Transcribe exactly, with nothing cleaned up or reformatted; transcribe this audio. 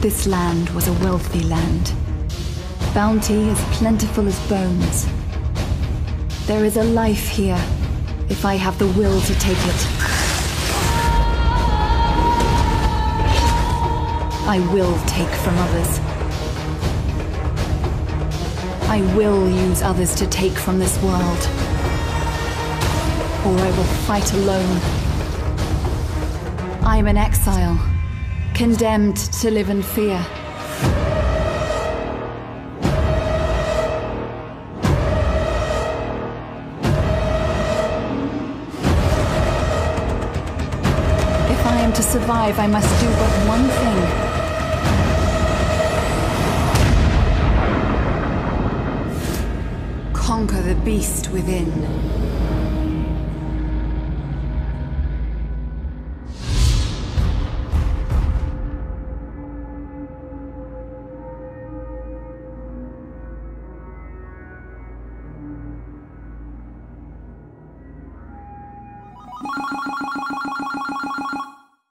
This land was a wealthy land. Bounty as plentiful as bones. There is a life here, if I have the will to take it. I will take from others. I will use others to take from this world. Or I will fight alone. I am an exile, condemned to live in fear. If I am to survive, I must do but one thing. Conquer the beast within. You